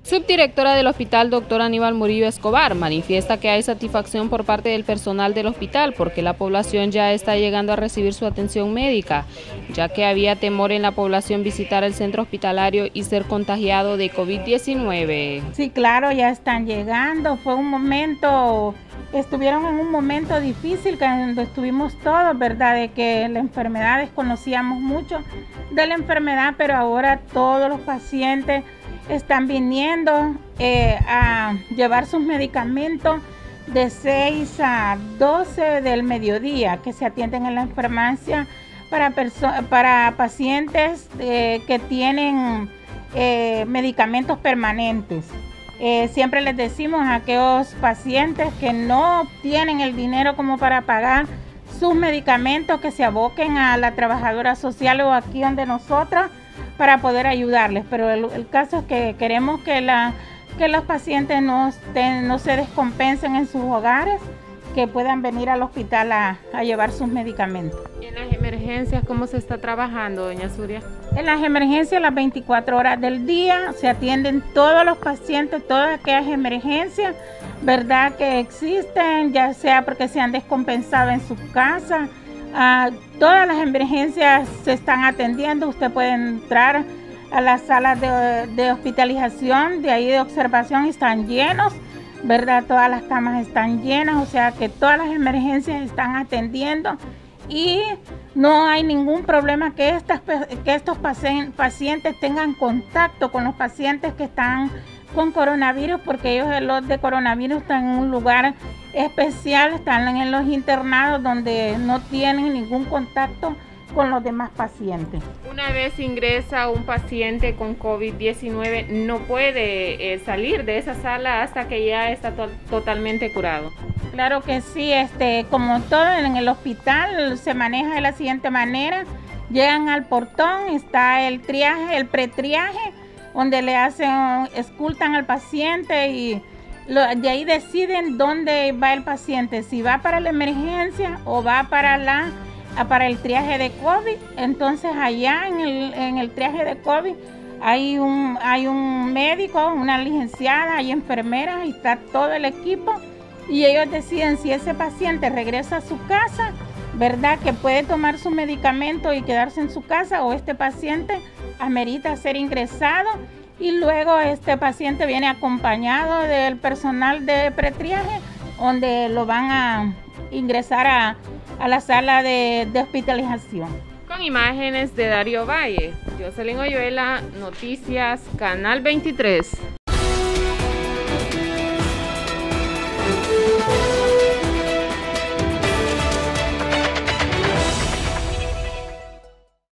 Subdirectora del hospital, doctora Aníbal Murillo Escobar, manifiesta que hay satisfacción por parte del personal del hospital porque la población ya está llegando a recibir su atención médica, ya que había temor en la población visitar el centro hospitalario y ser contagiado de COVID-19. Sí, claro, ya están llegando. Estuvieron en un momento difícil cuando estuvimos todos, ¿verdad? De que la enfermedad, desconocíamos mucho de la enfermedad, pero ahora todos los pacientes están viniendo a llevar sus medicamentos de 6 a 12 del mediodía, que se atienden en la farmacia para pacientes que tienen medicamentos permanentes. Siempre les decimos a aquellos pacientes que no tienen el dinero como para pagar sus medicamentos, que se aboquen a la trabajadora social o aquí donde nosotros para poder ayudarles, pero el caso es que queremos que los pacientes no se descompensen en sus hogares, que puedan venir al hospital a llevar sus medicamentos. ¿Y en las emergencias cómo se está trabajando, doña Zuria? En las emergencias, las 24 horas del día, se atienden todos los pacientes, todas aquellas emergencias, ¿verdad?, que existen, ya sea porque se han descompensado en su casa. Todas las emergencias se están atendiendo. Usted puede entrar a las salas de hospitalización, de ahí de observación, están llenos, ¿verdad? Todas las camas están llenas, o sea que todas las emergencias están atendiendo y no hay ningún problema que estos pacientes tengan contacto con los pacientes que están con coronavirus, porque ellos, los de coronavirus, están en un lugar especial, están en los internados donde no tienen ningún contacto con los demás pacientes. Una vez ingresa un paciente con COVID-19, no puede salir de esa sala hasta que ya está totalmente curado. Claro que sí, como todo en el hospital se maneja de la siguiente manera: llegan al portón, está el triaje, el pretriaje, donde escultan al paciente y de ahí deciden dónde va el paciente, si va para la emergencia o va para el triaje de COVID. Entonces allá en el triaje de COVID hay un médico, una licenciada, hay enfermeras y está todo el equipo, y ellos deciden si ese paciente regresa a su casa, ¿verdad?, que puede tomar su medicamento y quedarse en su casa, o este paciente amerita ser ingresado, y luego este paciente viene acompañado del personal de pretriaje, donde lo van a ingresar a la sala de hospitalización. Con imágenes de Darío Valle, Jocelyn Oyuela, Noticias, Canal 23.